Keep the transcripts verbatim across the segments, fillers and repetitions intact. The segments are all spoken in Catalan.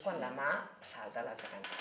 quan la mà salta a l'altre cantó.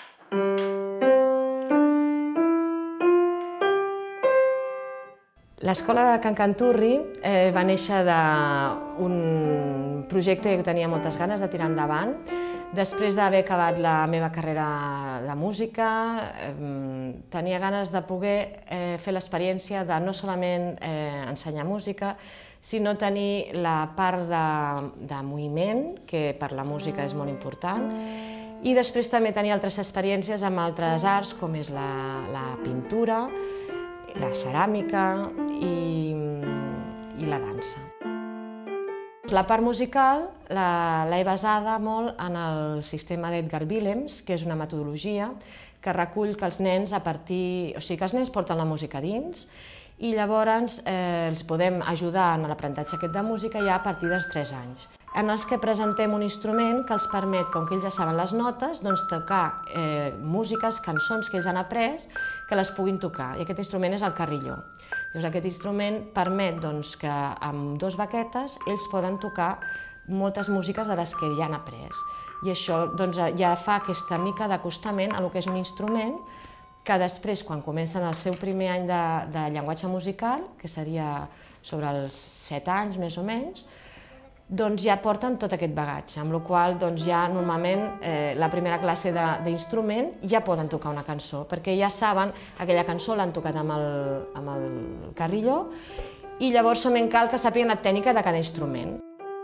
L'escola de Can Canturri eh, va néixer d'un projecte que tenia moltes ganes de tirar endavant. Després d'haver acabat la meva carrera de música, eh, tenia ganes de poder eh, fer l'experiència de no solament eh, ensenyar música, sinó tenir la part de, de moviment, que per la música és molt important, i després també tenir altres experiències amb altres arts, com és la, la pintura, la ceràmica i, i la dansa. La part musical l'he basada molt en el sistema d'Edgar Willems, que és una metodologia que recull que els nens a partir... O sigui, que els nens porten la música dins i llavors eh, els podem ajudar en l'aprenentatge aquest de música ja a partir dels tres anys. En els que presentem un instrument que els permet, com que ells ja saben les notes, doncs tocar eh, músiques, cançons que ells han après, que les puguin tocar. I aquest instrument és el carrilló. Doncs aquest instrument permet doncs, que amb dos baquetes ells poden tocar moltes músiques de les que ja han après. I això doncs, ja fa aquesta mica d'acostament a lo que és un instrument que després, quan comencen el seu primer any de, de llenguatge musical, que seria sobre els set anys més o menys, doncs ja porten tot aquest bagatge, amb la qual cosa doncs, ja normalment eh, la primera classe d'instrument ja poden tocar una cançó, perquè ja saben aquella cançó l'han tocat amb el, amb el carrilló i llavors solament cal que sàpiguen la tècnica de cada instrument.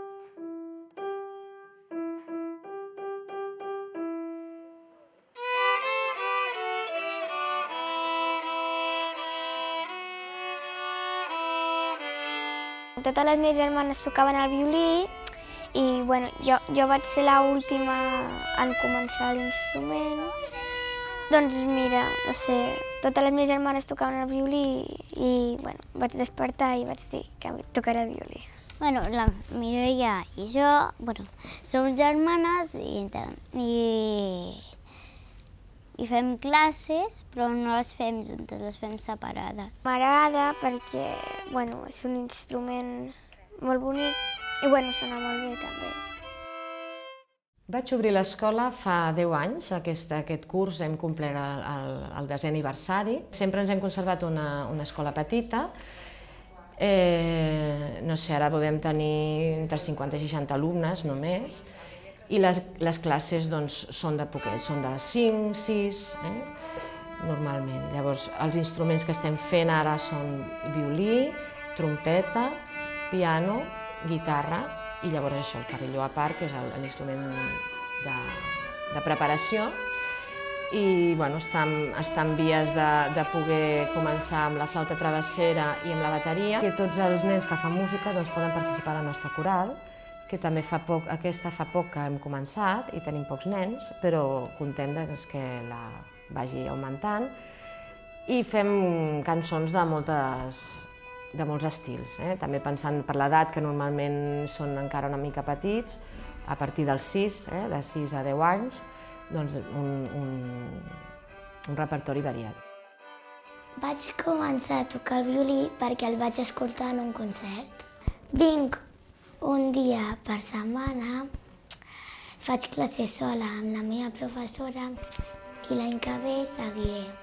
Totes les meves germanes tocaven el violí i bueno, jo, jo vaig ser l'última en començar l'instrument. Doncs mira, no sé, totes les meves germanes tocaven el violí i bueno, vaig despertar i vaig dir que tocaré el violí. Bueno, la Mireia i jo, bueno, som germanes i, i, i fem classes, però no les fem juntes, les fem separades. M'agrada perquè, bueno, és un instrument molt bonic i, bueno, sona molt bé també. Vaig obrir l'escola fa deu anys, aquest, aquest curs hem complert el, el, el desè aniversari. Sempre ens hem conservat una, una escola petita. Eh, no sé, ara podem tenir entre cinquanta i seixanta alumnes només. I les, les classes doncs, són de poquets, són de cinc, sis, eh? normalment. Llavors, els instruments que estem fent ara són violí, trompeta, piano, guitarra i llavors això, el carrilló a part, que és l'instrument de, de preparació. I bueno, està, en, està en vies de, de poder començar amb la flauta travessera i amb la bateria. Que tots els nens que fan música doncs, poden participar a la nostra coral, que també fa poc, aquesta fa poc que hem començat i tenim pocs nens, però contem que la vagi augmentant. I fem cançons de, moltes, de molts estils, eh? també pensant per l'edat, que normalment són encara una mica petits, a partir dels sis, eh? de sis a deu anys, doncs un, un, un repertori variat. Vaig començar a tocar el violí perquè el vaig escoltar en un concert. Vinc un dia per setmana, faig classe sola amb la meva professora i l'any que ve seguiré.